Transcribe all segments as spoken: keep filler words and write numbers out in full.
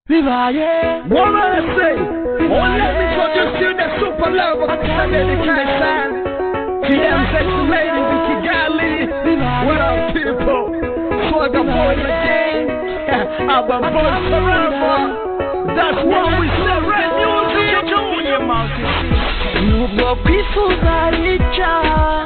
Vivaye. What am I say? Oh, let me introduce you the super love of the dedication. T M sexy ladies in Kigali. What up, people? Swagger boys again. I'm a boy forever. That's what we say. Red music, Junior Mountain. Nubwo kwifuza icyaha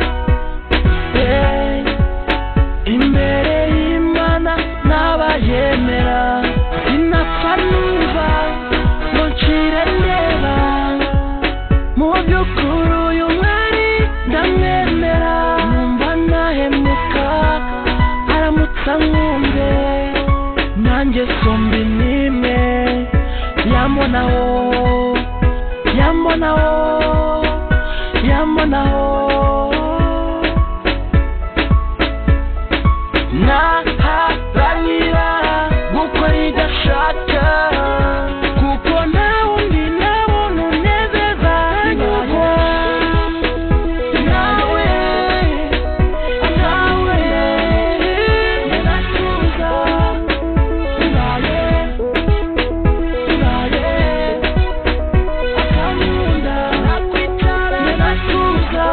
imbere y'Imana n'abayemera sinapfa numva ngo ncire ndeba mu by'ukuri uyu mwari ndamwemera numva nahemuka aramutsa nkumve nanjye sombi nimwe yambonaho yambonaho yambonaho naharanira gukora igashaka kuko nta wundi nabona unezeza nyuma nawe nawe natuza naye naye akamunda nakwicara natuza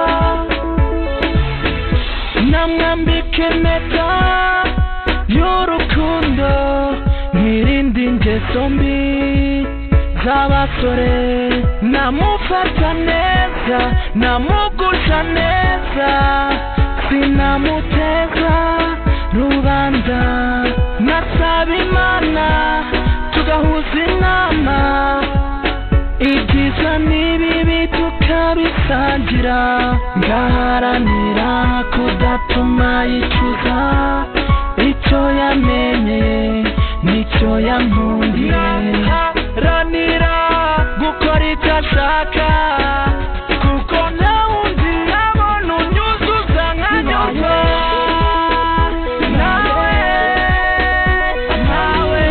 namwambika impeta y'urukundo nkirindi ingeso mbi z'abasore namufata neza namugusha neza sinamuteza rubanda nasaba Imana tugahuza inama ibyiza n'ibibi tukabisangira ngaharanira kudatuma yicuza icyo yamenye nicyo yankundiye ngaharanira gukora icyo ashaka kuko nta wundi nabona unyuzuza nkanyurwa nawe nawe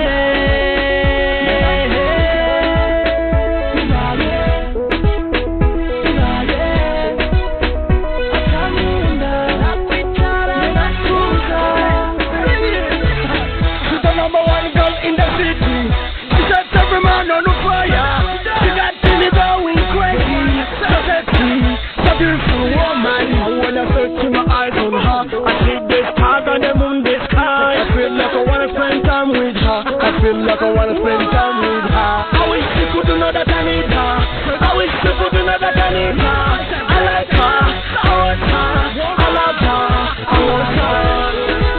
I feel like I wanna spend time with her. I wish she could know that I need her. I wish she could know that I need her. I like her, I want her, I love her, I want her.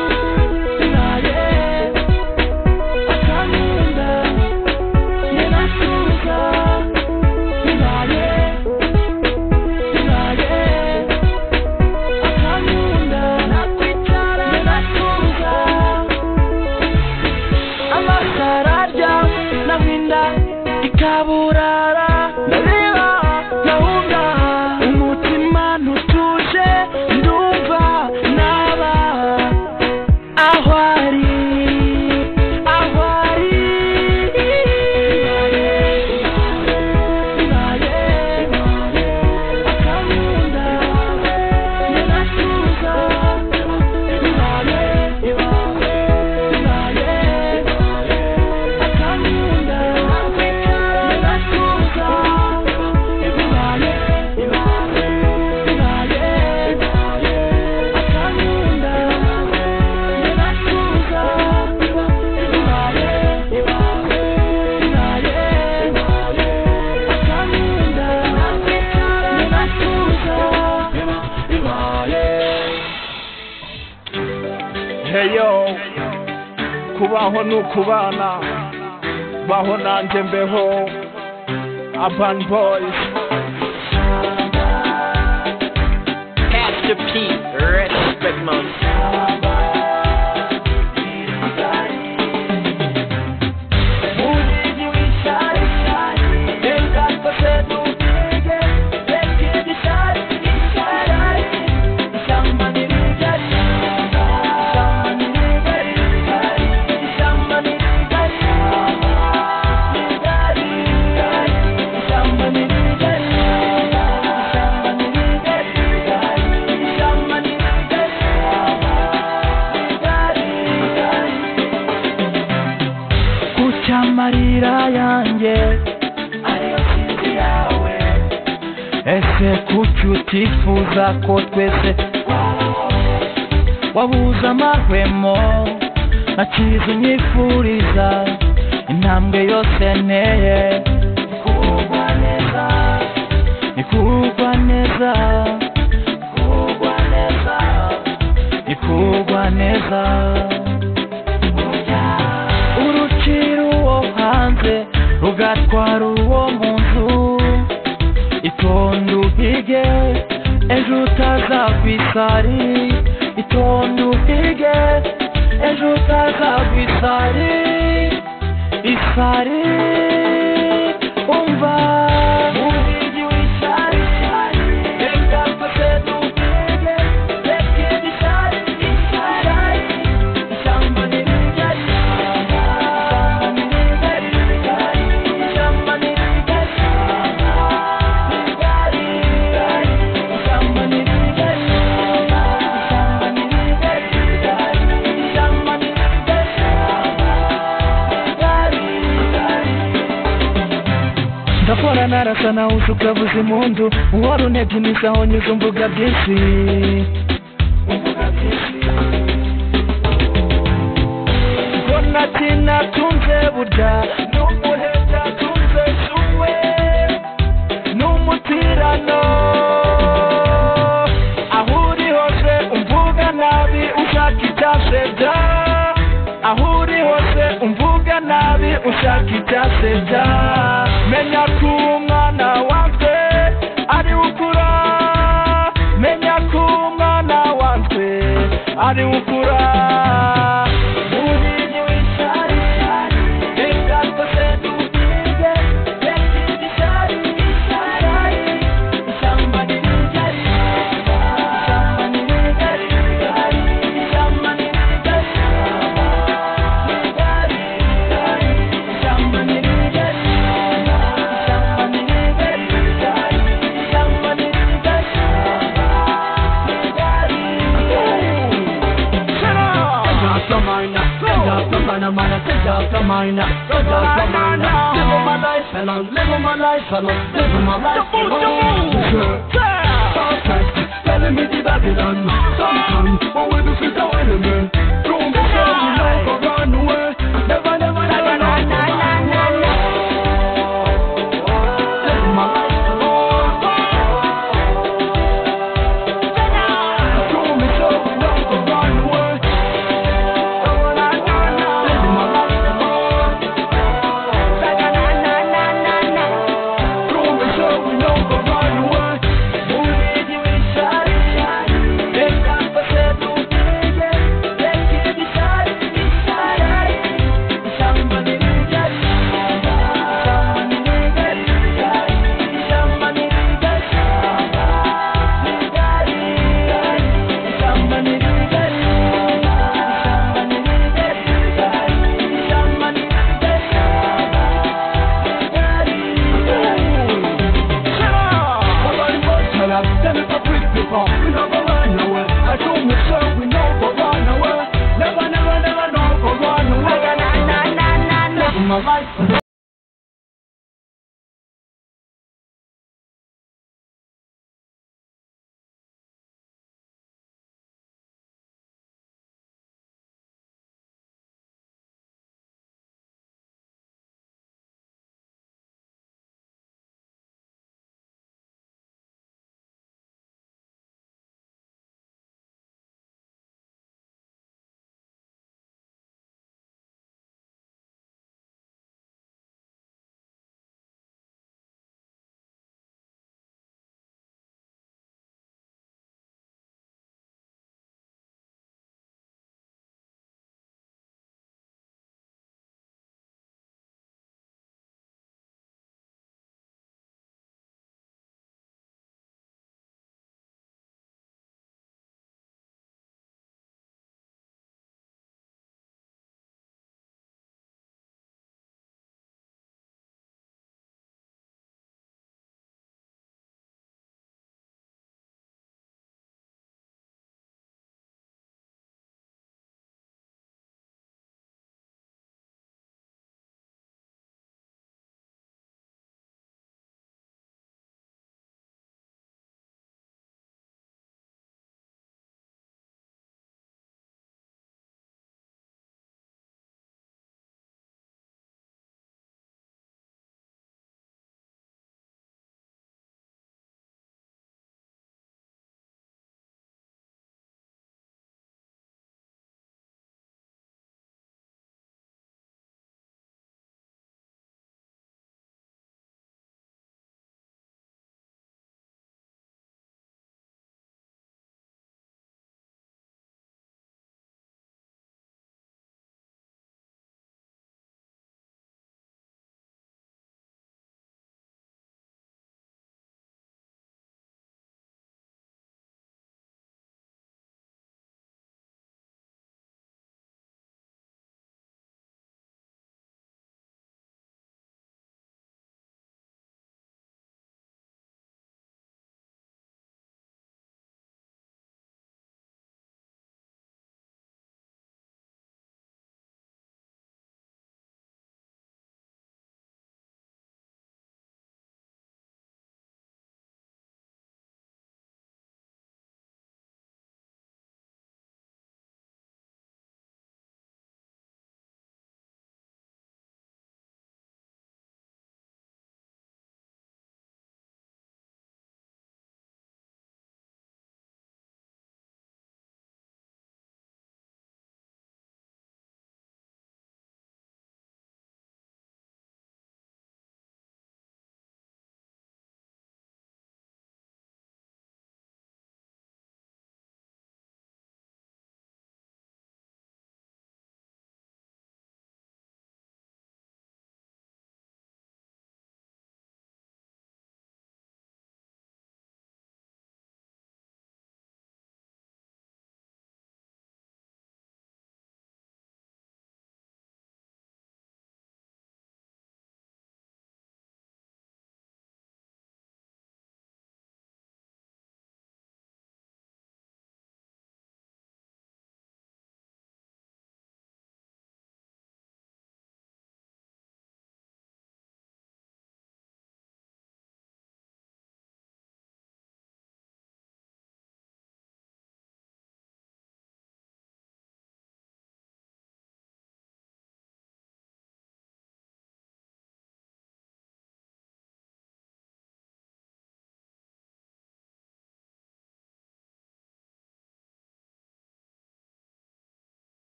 ikaburara nareba gahunda umutima ntutuje ndumva naba aho ari aho ari akamunda natuza Heyo kubaho nukubana baho nanjye mbeho Urban Boys Pastor P, respect man. Somebody ese kuki utifuza ko twese wabuze amahwemo nakize unyifuriza intambwe yose nteye kugwa neza nikugwa neza kugwa neza nikugwa neza urukira uwo hanze rugatwara uwo mu nzu itonde uhige ejo utazagwisari itonde uhige ejo utazagwisari isari umva uhigi w'isari reka twese duhige reka igisari isari ishyamba ntirigari ishyamba ntirigari ishyamba ntirigari ishyamba ntirigari ishyamba ntirigari ishyamba ntirigari ndakora narasa nawe ukavuza impundu uhora unebye imisaho nyuze umvuga byinshi ngo nati natunze burya n'umuheta tunze suwe n'umutirano aho uri hose umvuga nabi ushaka icyasebya aho uri hose umvuga nabi ushaka icyasebya menya ko umwana wanzwe ari ukura menya ko umwana wanzwe ari ukura uhigi w'ishyari reka twese duhige reka igishyari ishyari ishyamba ntirigari ishyamba ntirigari ishyamba ntirigari ishyamba ntirigari Live my life, fellas, live my life, perfect, telling me the Babylon. Sometimes, when we do sit our enemy, don't be sure we never run away. Never, never, never, never, never. Live my life, don't be sure we never run away. Live my life. My life.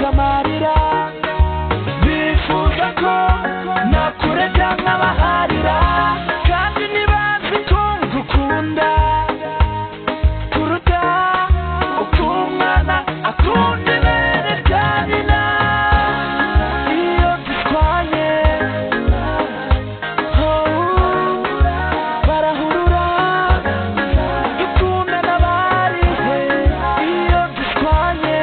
bahoza amarira bifuza ko nakureka nkabaharira kandi ntibazi ko ngukunda kuruta uko umwana akunda ibere rya nyina iyo dutwaye barahurura dukunda n'abari iyo dutwaye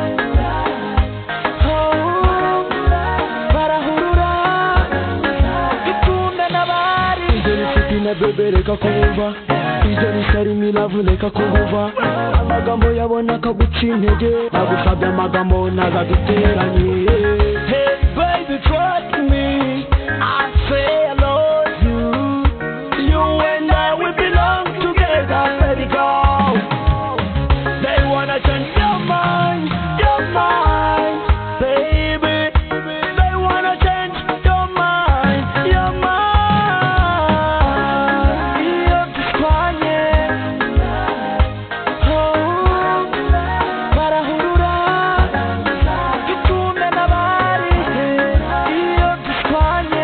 barahurura dukunda n'abari ibyo nisiti na bebe reka kumva ibyo nisari milavu reka kumva amagambo yabona akaguca intege nagusabye amagambo nagaduteranye hey baby trust me I say I love you you and I we belong together let it go they wanna change your mind your mind baby they wanna change your mind your mind iyo dutwaye barahurura dukunda n'abari iyo dutwaye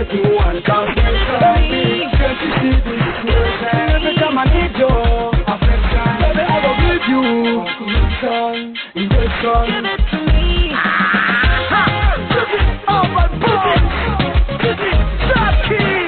make me want confession. Can't you see this situation? Every time I need your affection, baby, I go give you connection, injection. Give it to me. Oh my boy, Chucky.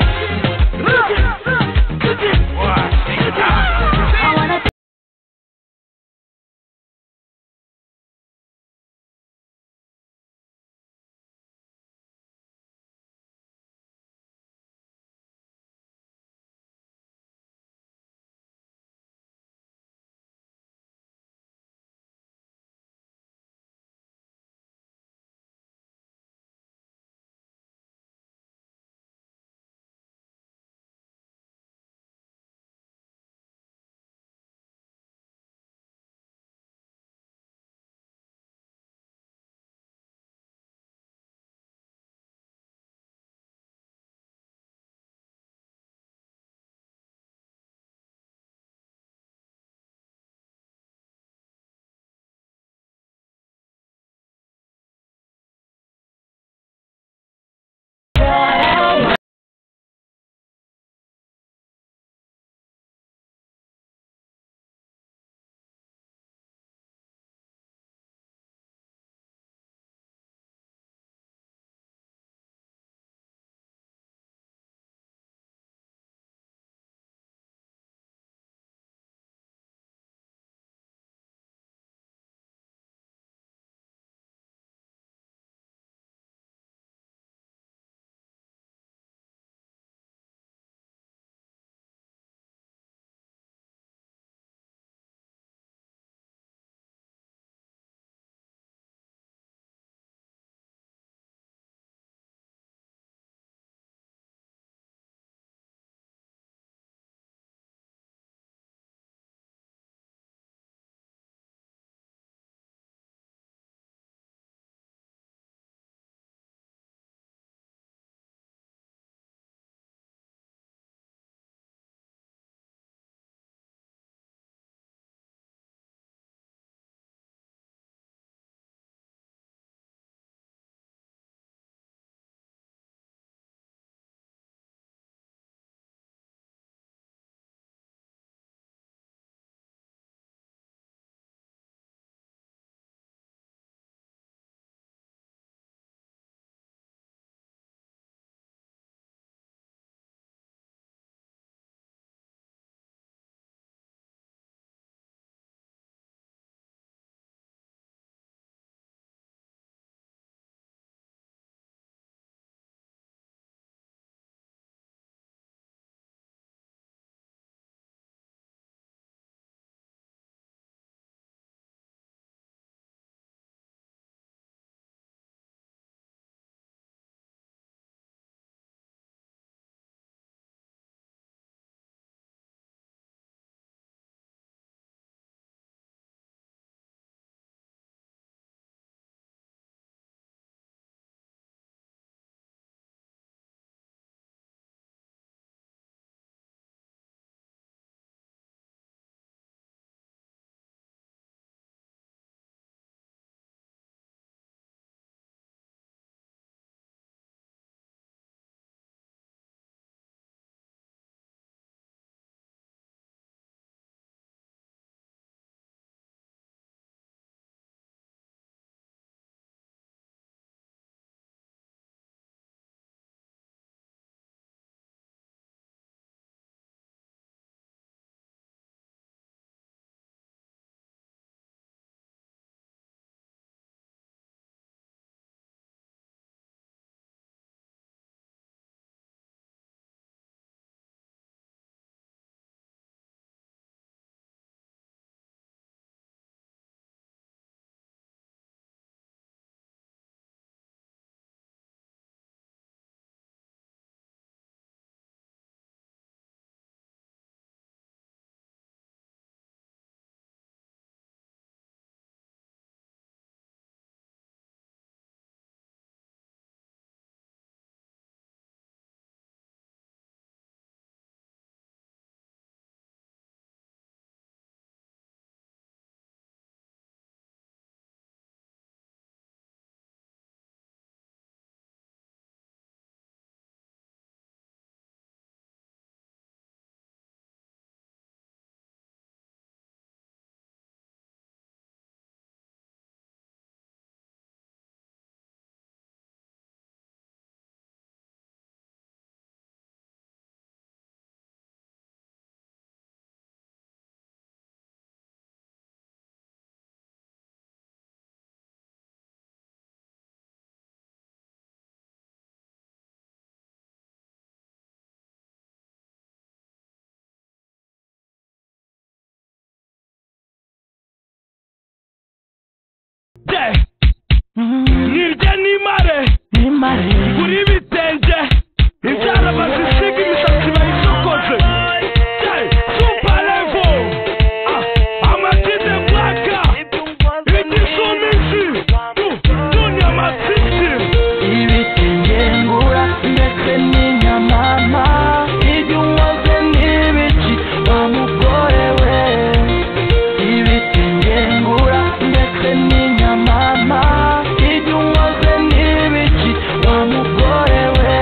kimare kuri bitenge inzara bazisiga imisatsi bayisokoze super level amatide blaka igisumizi dunia matiti ibitenge ngura ndetse n'inyamama ibyo unkoze n'ibiki wa mugore we ibitenge ngura ndetse n'inyamama ibyo unkoze n'ibiki wa mugore we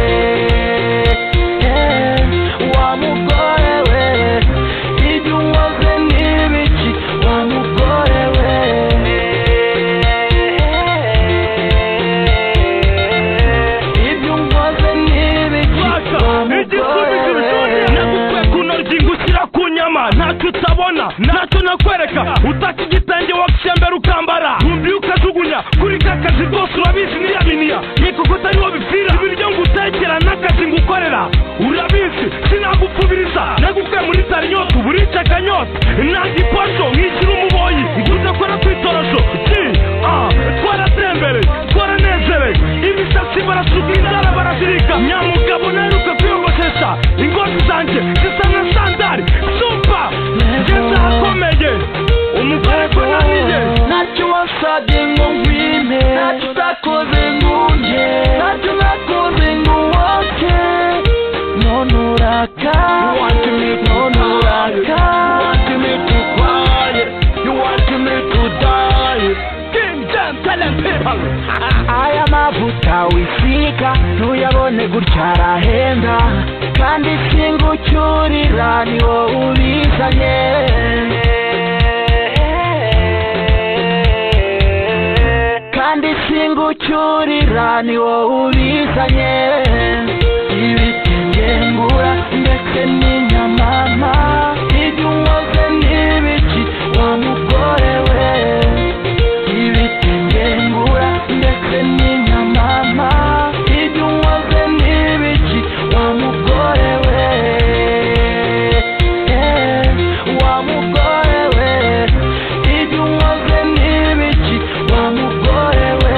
wa mugore we ibyo unkoze n'ibiki wa mugore we ibyo unkoze n'ibiki wa mugore we nagukwe kunorya ingushyira ku nyama ntacyo utabona ntacyo nakwereka utaka igitenge wakishembera ukambara wumbi ukajugunya kuri ka kazi rwose urabizi niyaminiya nikoko ariho bipfira ibiryo ngutekera n'akazi ngukorera urabizi sinagupfubiriza nagukwe muri tari nyota ubu urica akanyota nanga iposho nkishyira umuboyi udakora kwitorosho ji ah twaratembere twaranezere imisatsi barasuka inzara barazirika nyamugabo naheruka kwiyogoshesha ingoti zanjye zisa na sandari super ngeze ahakomeye umugore ko naniye ntacyo wasabye ngo nkwime ntacyo utakoze ngo unje ntacyo nakoze ngo woke none uraka none uraka aya mavuta wisiga ntuyabone gutya arahenda kandi singucyurira ni wowe ubizanye kandi singucyurira ni wowe ubizanye ibitenge ngura ndetse n'inyamama ibyo unkoze n'ibiki wa mugore we ibitenge ngura ndetse n'inyamama ibyo unkoze n'ibiki wa mugore we wa mugore we ibyo unkoze n'ibiki wa mugore we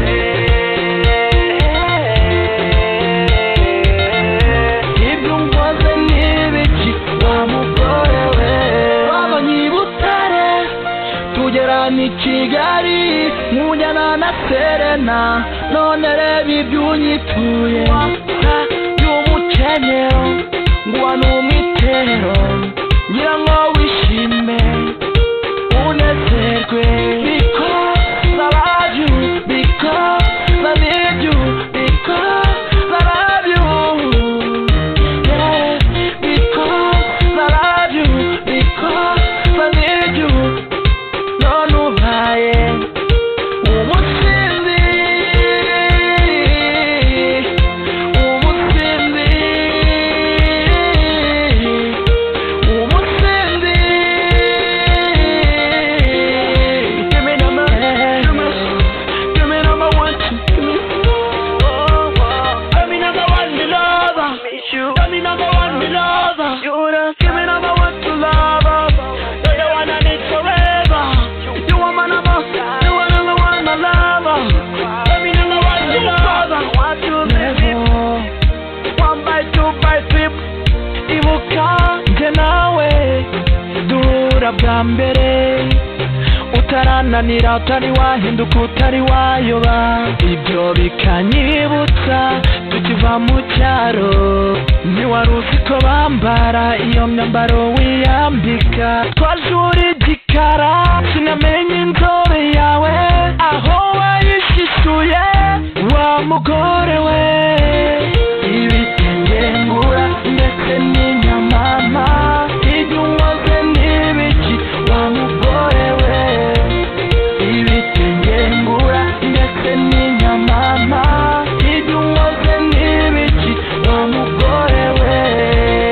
ibyo unkoze n'ibiki wa mugore we twabonye i Butare tugera ni Kigali nkujyana na Serena none reba ibyo unyituye y'umukenyero nguwa n'umwitero ngira ngo wishime unezerwe because I love you because I need you because I love you yeah because I love you because I need you none ubaye umusinzi umusinzi umusinzi give me number give me number one give me give me number one me lover give me number one me lover give me number one to lover you're the one I need forever you are my number you are number one my lover give me number one me lover one two three one by two by three ibuka njye nawe duhura bwa mbere utarananira utari wahinduka utari wayoba ibyo bikanyibutsa tukiva mu cyaro ntiwari uzi ko bambara iyo myambaro wiyambika twajura igikara sinamenye inzobe yawe aho wayishishuye wa mugore we ibitenge ngura ndetse n'inyamama ibyo unkoze n'ibiki wa mugore we ibitenge ngura ndetse n'inyamama ibyo unkoze n'ibiki wa mugore we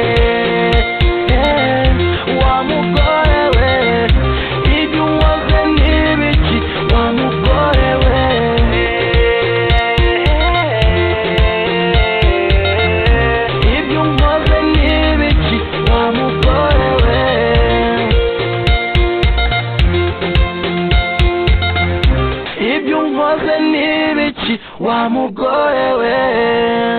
wa mugore we ibyo unkoze wa mugore we